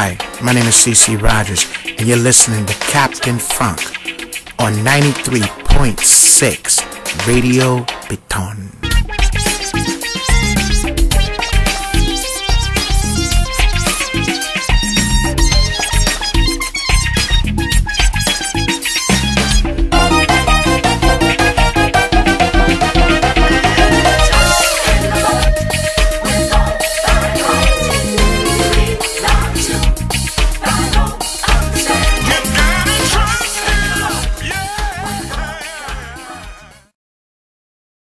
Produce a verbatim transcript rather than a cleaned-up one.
Hi, my name is C C Rogers, and you're listening to Captain Funk on ninety-three point six Radio Beton.